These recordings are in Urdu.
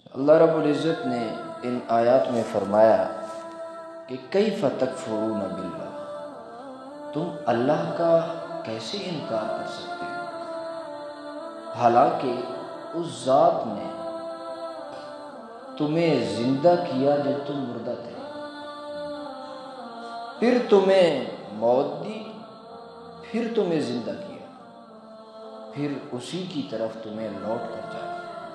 اللہ رب العزت نے ان آیات میں فرمایا کہ کیف تکفرون باللہ، تم اللہ کا کیسے انکار کر سکتے ہو، حالانکہ اس ذات نے تمہیں زندہ کیا جب تم مردہ تھے، پھر تمہیں موت دی، پھر تمہیں زندہ کیا، پھر اسی کی طرف تمہیں لوٹ کر جانا۔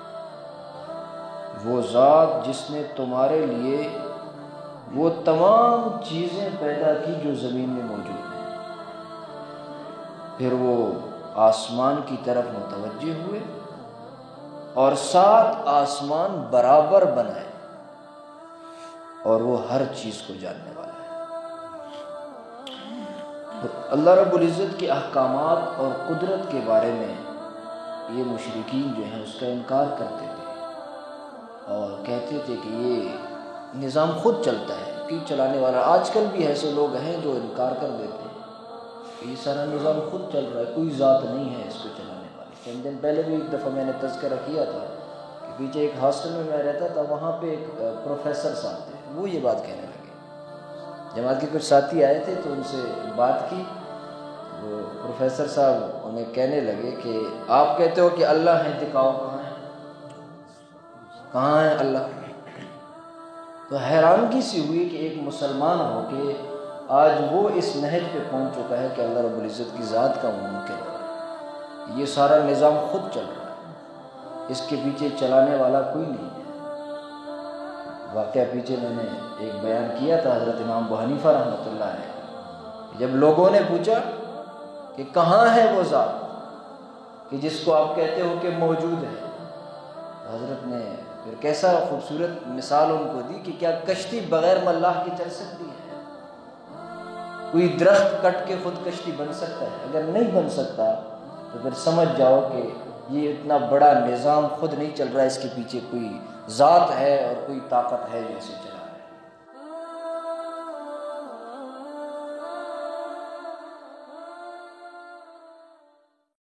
وہ ذات جس نے تمہارے لیے وہ تمام چیزیں پیدا کی جو زمین میں موجود ہیں، پھر وہ آسمان کی طرف متوجہ ہوئے اور 7 آسمان برابر بنائے، اور وہ ہر چیز کو جاننے والا ہے۔ اللہ رب العزت کے احکامات اور قدرت کے بارے میں یہ مشرکین جو ہیں اس کا انکار کرتے تھے اور کہتے تھے کہ یہ نظام خود چلتا ہے، کہ چلانے والا۔ آج کل بھی ایسے لوگ ہیں جو انکار کر دیتے ہیں کہ یہ سارا نظام خود چل رہا ہے، کوئی ذات نہیں ہے اس کو چلانے والی۔ چند دن پہلے بھی ایک دفعہ میں نے تذکرہ کیا تھا کہ پیچھے ایک ہاسٹل میں رہتا تھا، وہاں پہ ایک پروفیسر صاحب تھے، وہ یہ بات کہنے لگے۔ جماعت کے کچھ ساتھی آئے تھے تو ان سے بات کی، وہ پروفیسر صاحب انہیں کہنے لگے کہ آپ کہتے ہو کہ اللہ ہے، دکھاؤ کہاں ہے اللہ؟ تو حیرانگی سی ہوئی کہ ایک مسلمان ہو کے آج وہ اس نہج پہ پہنچ چکا ہے کہ اللہ رب العزت کی ذات کا وہ منکر ہے، یہ سارا نظام خود چل رہا ہے، اس کے پیچھے چلانے والا کوئی نہیں ہے۔ واقعہ پیچھے میں نے ایک بیان کیا تھا، حضرت امام ابو حنیفہ رحمۃ اللہ علیہ، جب لوگوں نے پوچھا کہ کہاں ہے وہ ذات کہ جس کو آپ کہتے ہو کہ موجود ہے، حضرت نے پھر کیسا خوبصورت مثال ان کو دی کہ کیا کشتی بغیر ملاح کے چل سکتی ہے؟ کوئی درخت کٹ کے خود کشتی بن سکتا ہے؟ اگر نہیں بن سکتا تو پھر سمجھ جاؤ کہ یہ اتنا بڑا نظام خود نہیں چل رہا، اس کے پیچھے کوئی ذات ہے اور کوئی طاقت ہے جو اسے چلا